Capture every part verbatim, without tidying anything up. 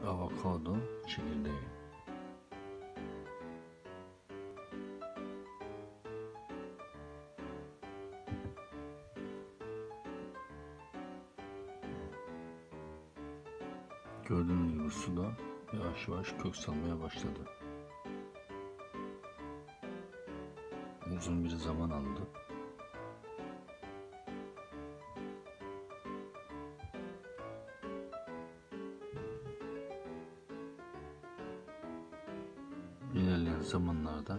avokado çekirdeği. Gördüğünüz gibi su da yavaş yavaş kök salmaya başladı. Uzun bir zaman aldı. İlerleyen zamanlarda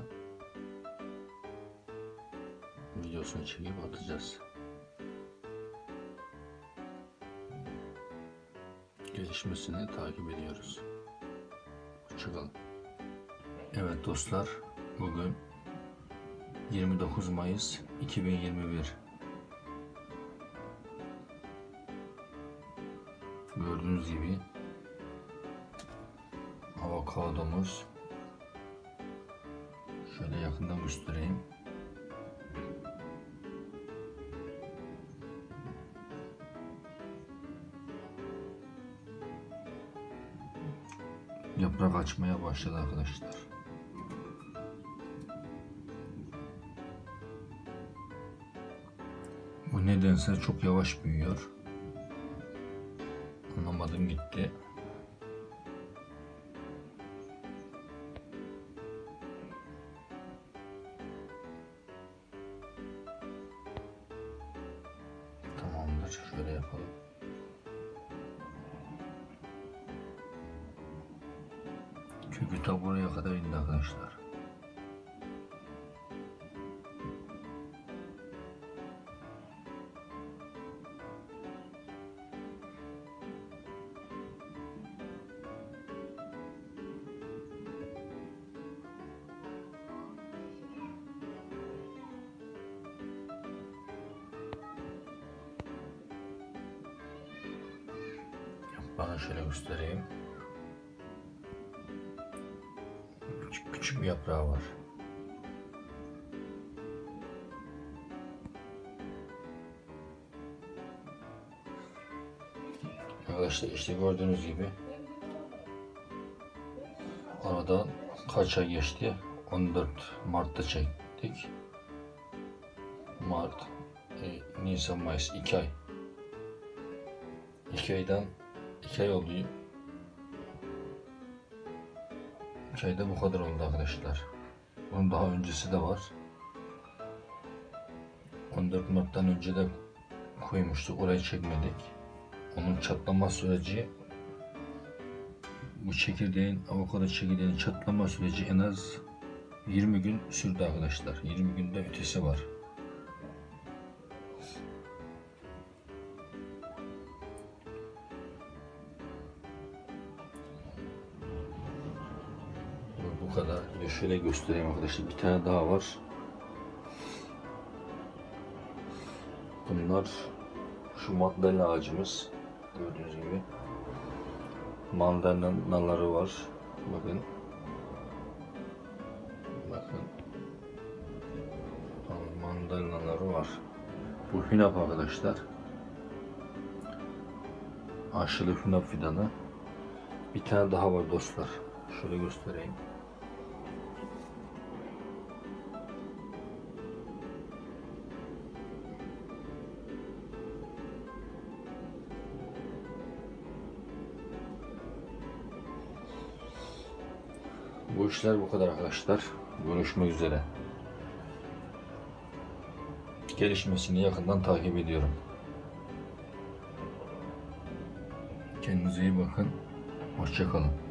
videosunu çekip atacağız. Gelişmesini takip ediyoruz. Hoşçakalın. Evet dostlar, bugün yirmi dokuz Mayıs iki bin yirmi bir. Gördüğünüz gibi avokadomuz, şöyle yakından göstereyim. Yaprak açmaya başladı arkadaşlar. Bu nedense çok yavaş büyüyor. Anlamadım gitti. Tamamdır. Şöyle yapalım. Kökü ta buraya kadar indi arkadaşlar. Bana şöyle göstereyim. Küçük, küçük bir yaprağı var. Arkadaşlar işte gördüğünüz gibi aradan kaç ay geçti? on dört Mart'ta çektik. Mart, e, Nisan, Mayıs, iki ay. iki aydan iki ay oldu. iki ayda bu kadar oldu arkadaşlar. Bunun daha öncesi de var. on dört Mart'tan önce de koymuştuk. Orayı çekmedik. Onun çatlama süreci, bu çekirdeğin, avokado çekirdeğinin çatlama süreci en az yirmi gün sürdü arkadaşlar. yirmi günde ötesi var. Bu kadar. Bir de şöyle göstereyim arkadaşlar. Bir tane daha var. Bunlar şu mandalina ağacımız. Gördüğünüz gibi mandalinaları var. Bakın. Bakın. Mandalinaları var. Bu hünap arkadaşlar. Aşılı hünap fidanı. Bir tane daha var dostlar. Şöyle göstereyim. Bu işler bu kadar arkadaşlar. Görüşmek üzere. Gelişmesini yakından takip ediyorum. Kendinize iyi bakın. Hoşça kalın.